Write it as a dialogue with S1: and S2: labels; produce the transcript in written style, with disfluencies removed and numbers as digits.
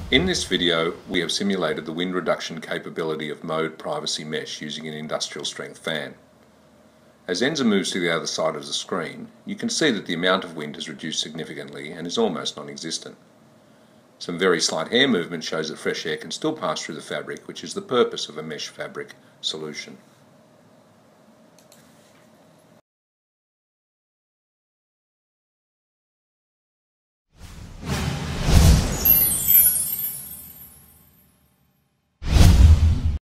S1: In this video, we have simulated the wind reduction capability of Mode Privacy Mesh using an industrial strength fan. As Enza moves to the other side of the screen, you can see that the amount of wind has reduced significantly and is almost non-existent. Some very slight hair movement shows that fresh air can still pass through the fabric, which is the purpose of a mesh fabric solution.